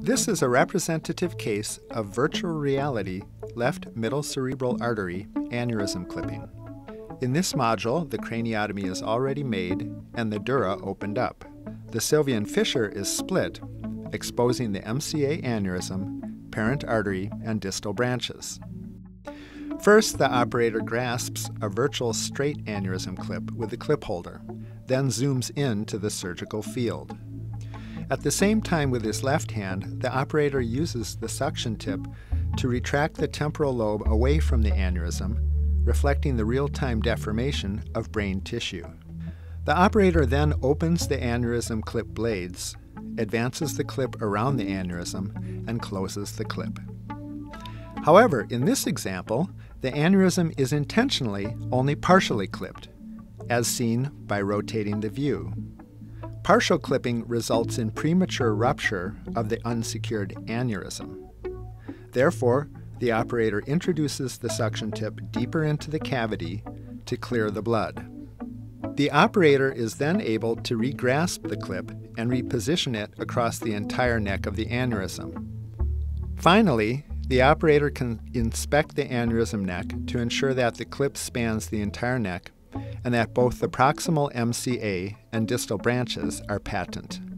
This is a representative case of virtual reality left middle cerebral artery aneurysm clipping. In this module, the craniotomy is already made and the dura opened up. The sylvian fissure is split, exposing the MCA aneurysm, parent artery, and distal branches. First, the operator grasps a virtual straight aneurysm clip with the clip holder, then zooms in to the surgical field. At the same time with his left hand, the operator uses the suction tip to retract the temporal lobe away from the aneurysm, reflecting the real-time deformation of brain tissue. The operator then opens the aneurysm clip blades, advances the clip around the aneurysm, and closes the clip. However, in this example, the aneurysm is intentionally only partially clipped, as seen by rotating the view. Partial clipping results in premature rupture of the unsecured aneurysm. Therefore, the operator introduces the suction tip deeper into the cavity to clear the blood. The operator is then able to regrasp the clip and reposition it across the entire neck of the aneurysm. Finally, the operator can inspect the aneurysm neck to ensure that the clip spans the entire neck and that both the proximal MCA and distal branches are patent.